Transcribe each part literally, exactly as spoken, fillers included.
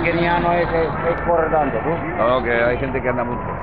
keniano es, es, es corre tanto, ¿tú? No, que hay gente que anda mucho.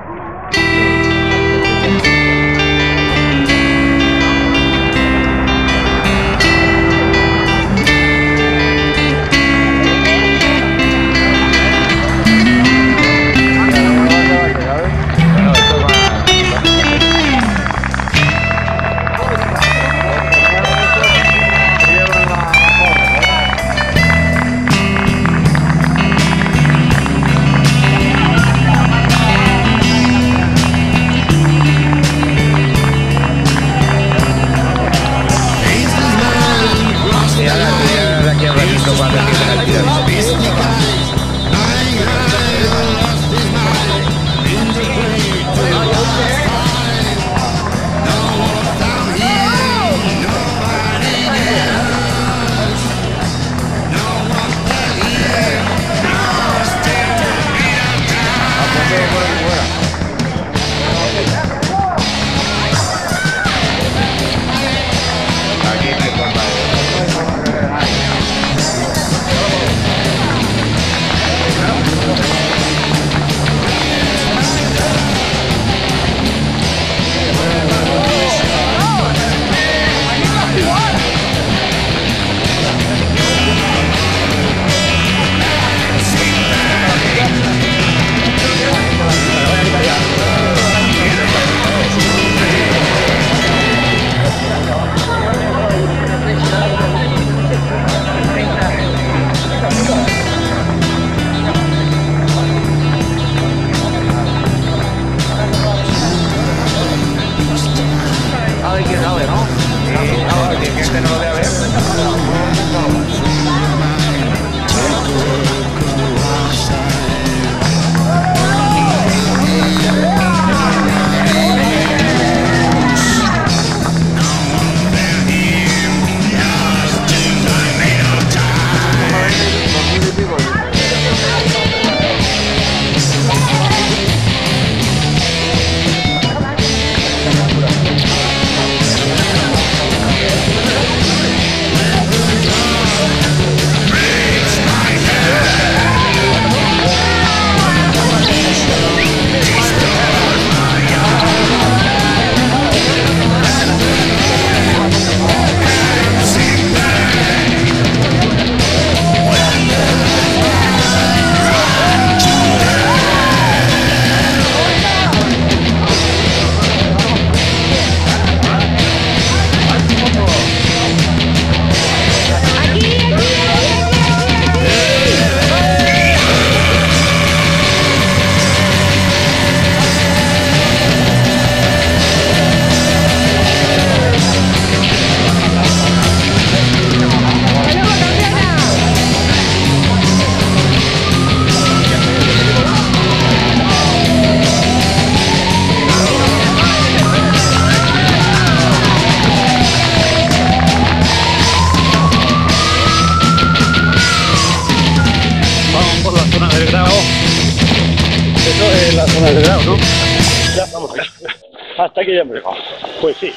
Hasta aquí ya hemos llegado. Pues sí.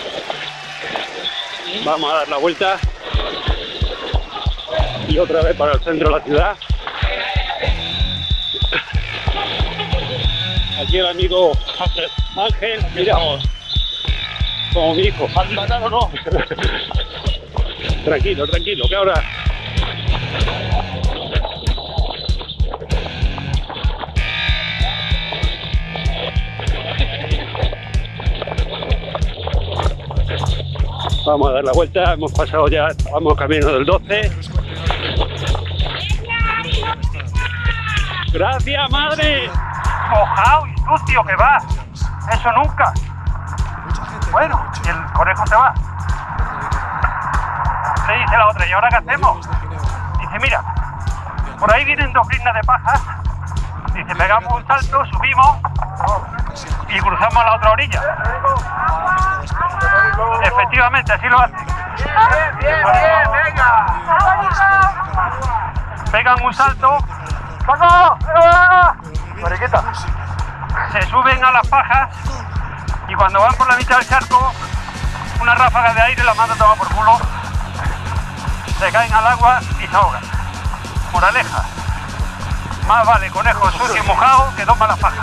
Vamos a dar la vuelta. Y otra vez para el centro de la ciudad. Aquí el amigo Ángel, mira, como mi hijo. ¿Han matado o no? Tranquilo, tranquilo, que ahora... Vamos a dar la vuelta, hemos pasado ya, vamos camino del doce. ¡Gracias, madre! Mojado y sucio que va. Eso nunca. Bueno, y el conejo se va. Le dice la otra, ¿y ahora qué hacemos? Dice, mira, por ahí vienen dos briznas de pajas. Dice, pegamos un salto, subimos y cruzamos a la otra orilla. Efectivamente, así lo hacen. Bien, bien, bien, venga. Pegan un salto. Mariquita. Se suben a las pajas y cuando van por la mitad del charco, una ráfaga de aire la manda a tomar por culo, se caen al agua y se ahogan. Moraleja, Más vale conejo sucio y mojado que dos malas pajas.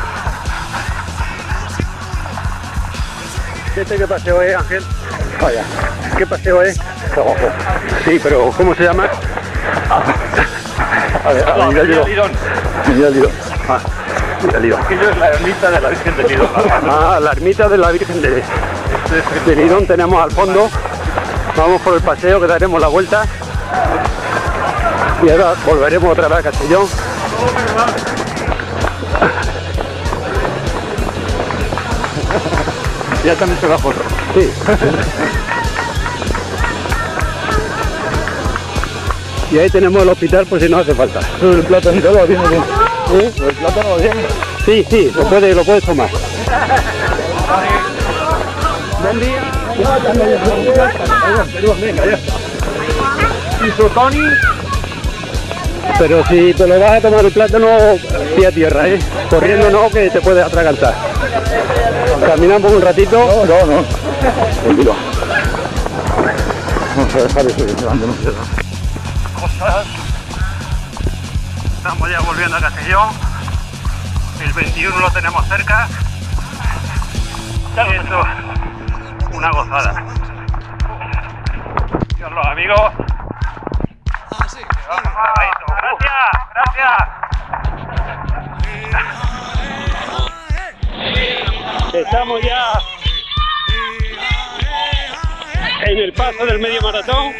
¿Este qué paseo es, Ángel? Vaya. ¿Qué paseo es? Ojo. Sí, pero ¿cómo se llama? A ver, a ver, mira el lidón. Mira el lidón. Ah, mira el Lidón. Aquello es la ermita de la Virgen del Lidón. Ah, la ermita de la Virgen de, de Lidón tenemos al fondo. Vamos por el paseo que daremos la vuelta. Y ahora volveremos otra vez a Castellón. Ya también se va foto. Sí. Y ahí tenemos el hospital por si no hace falta. El plátano lo viene bien. ¿Sí? El plátano lo viene. Sí, sí, lo puedes, lo puedes tomar. Buen día. Venga, ya está. ¿Y su Tony? Pero si te lo vas a tomar el plátano, pie a tierra, ¿eh? Corriendo no, que te puedes atragantar. Caminamos un ratito. No, no, no. Tranquilo. Vamos a dejar eso que se van de nosotros. Cosas. Estamos ya volviendo a Castellón. El veintiuno lo tenemos cerca. Y esto, una gozada. Dios los amigos. Vamos, cargadito. Gracias, gracias. Estamos ya en el paso del medio maratón.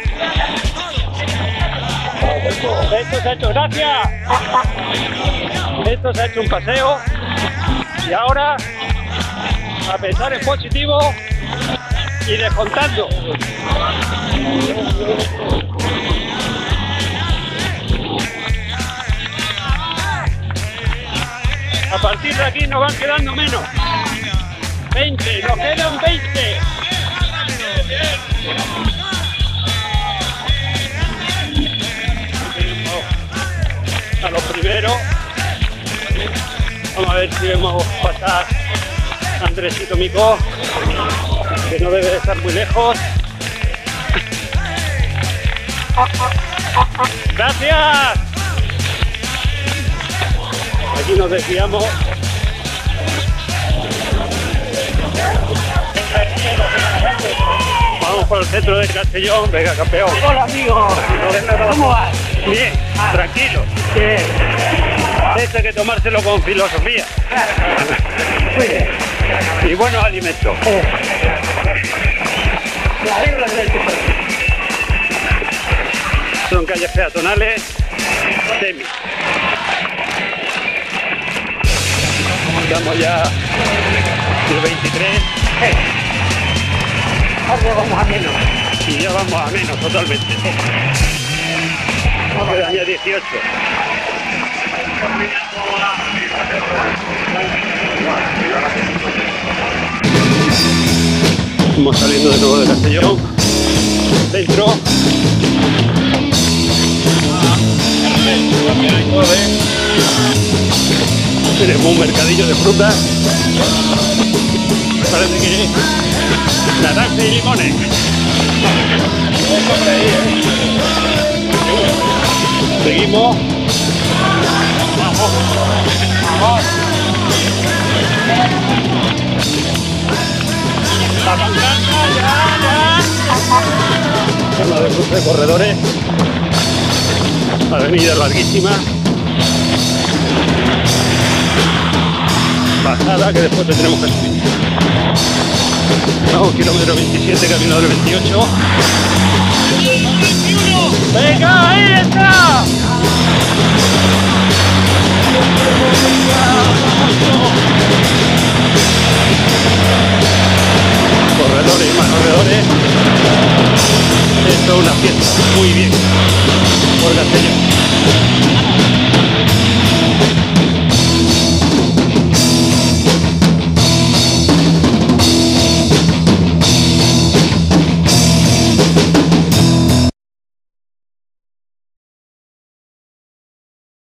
Esto se ha hecho, gracias. Esto se ha hecho un paseo. Y ahora a pensar en positivo y descontando. A partir de aquí nos van quedando menos. veinte, nos quedan veinte. A los primeros. Vamos a ver si vemos pasar a Andresito Micó, que no debe de estar muy lejos. ¡Gracias! Aquí nos desviamos. Vamos por el centro de Castellón. Venga, campeón. Hola, amigo. ¿Cómo vas? Bien, tranquilo. Bien. Esto hay que tomárselo con filosofía. Muy bien. Y buenos alimentos. Las reglas del tipo. Son calles peatonales. Semi. Estamos ya el veintitrés. Ahora vamos a menos. Y ya vamos a menos totalmente. Quedan ya dieciocho. Estamos saliendo de nuevo de Castellón. Dentro. Tenemos un mercadillo de frutas. Parece que naranja y limones. Seguimos. Vamos. Vamos. La pancata, ya, ya. Zona de cruce de corredores. Avenida larguísima. Bajada que después tendremos que subir. Vamos, kilómetro veintisiete, camino del veintiocho. ¡Venga, ahí está! Corredores y más corredores. Esto es una fiesta. Muy bien. Por Castellón.